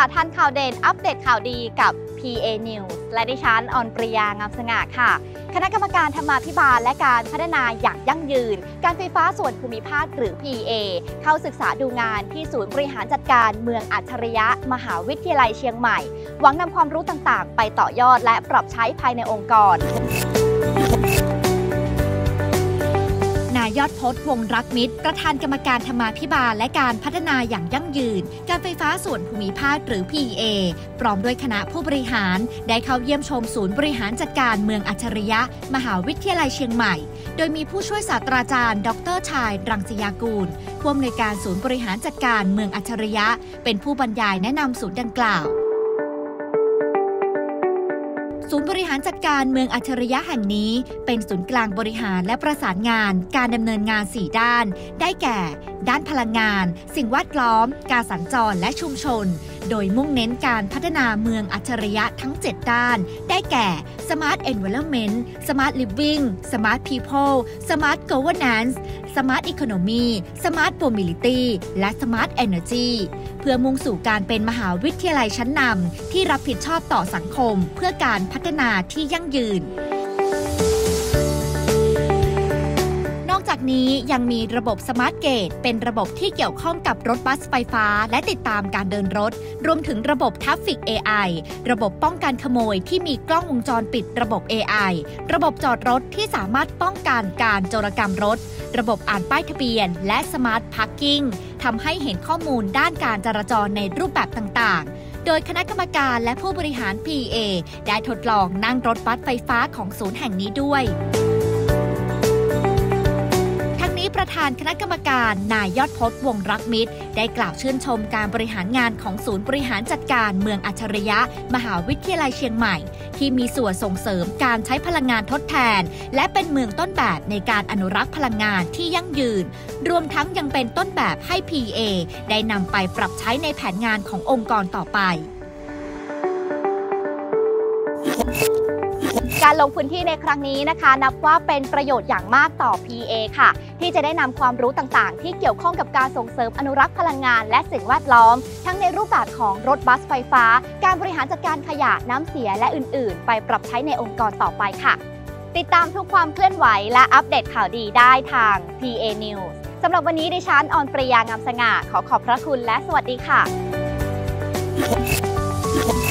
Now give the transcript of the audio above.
ทันข่าวเด่นอัปเดตข่าวดีกับ PA News และดิฉันออนปริยางามสง่าค่ะคณะกรรมการธรรมาภิบาลและการพัฒนาอย่างยั่งยืนการไฟฟ้าส่วนภูมิภาคหรือ PA เข้าศึกษาดูงานที่ศูนย์บริหารจัดการเมืองอัจฉริยะมหาวิทยาลัยเชียงใหม่หวังนำความรู้ต่างๆไปต่อยอดและปรับใช้ภายในองค์กรนายยอดพจน์วงรักมิตรประธานกรรมการธรรมาภิบาลและการพัฒนาอย่างยั่งยืนการไฟฟ้าส่วนภูมิภาคหรือ PA พร้อมด้วยคณะผู้บริหารได้เข้าเยี่ยมชมศูนย์บริหารจัดการเมืองอัจฉริยะมหาวิทยาลัยเชียงใหม่โดยมีผู้ช่วยศาสตราจารย์ดร.ชายรังสยากูลผู้อำนวยการศูนย์บริหารจัดการเมืองอัจฉริยะเป็นผู้บรรยายแนะนำศูนย์ดังกล่าวศูนย์บริหารจัดการเมืองอัจฉริยะแห่งนี้เป็นศูนย์กลางบริหารและประสานงานการดำเนินงาน4ด้านได้แก่ด้านพลังงานสิ่งแวดล้อมการสัญจรและชุมชนโดยมุ่งเน้นการพัฒนาเมืองอัจฉริยะทั้ง7ด้านได้แก่ Smart Environment Smart Living Smart People Smart Governance Smart Economy Smart Mobility และ Smart Energy เพื่อมุ่งสู่การเป็นมหาวิทยาลัยชั้นนำที่รับผิดชอบต่อสังคมเพื่อการพัฒนาที่ยั่งยืนจากนี้ยังมีระบบสมาร์ทเกตเป็นระบบที่เกี่ยวข้องกับรถบัสไฟฟ้าและติดตามการเดินรถรวมถึงระบบทัฟฟิก AI ระบบป้องกันขโมยที่มีกล้องวงจรปิดระบบ AI ระบบจอดรถที่สามารถป้องกันการโจรกรรมรถระบบอ่านป้ายทะเบียนและสมาร์ทพาร์กิ้งทำให้เห็นข้อมูลด้านการจราจรในรูปแบบต่างๆโดยคณะกรรมการและผู้บริหาร PA ได้ทดลองนั่งรถบัสไฟฟ้าของศูนย์แห่งนี้ด้วยประธานคณะกรรมการนายยอดพจน์วงรักมิตรได้กล่าวชื่นชมการบริหารงานของศูนย์บริหารจัดการเมืองอัจฉริยะมหาวิทยาลัยเชียงใหม่ที่มีส่วนส่งเสริมการใช้พลังงานทดแทนและเป็นเมืองต้นแบบในการอนุรักษ์พลังงานที่ยั่งยืนรวมทั้งยังเป็นต้นแบบให้ PA ได้นำไปปรับใช้ในแผนงานขององค์กรต่อไปการลงพื้นที่ในครั้งนี้นะคะนับว่าเป็นประโยชน์อย่างมากต่อ PA ค่ะที่จะได้นำความรู้ต่างๆที่เกี่ยวข้องกับการส่งเสริมอนุรักษ์พลังงานและสิ่งแวดล้อมทั้งในรูปแบบของรถบัสไฟฟ้าการบริหารจัดการขยะน้ำเสียและอื่นๆไปปรับใช้ในองค์กรต่อไปค่ะติดตามทุกความเคลื่อนไหวและอัปเดตข่าวดีได้ทาง PA News สำหรับวันนี้ดิฉันออนปริยางามสง่าขอบพระคุณและสวัสดีค่ะ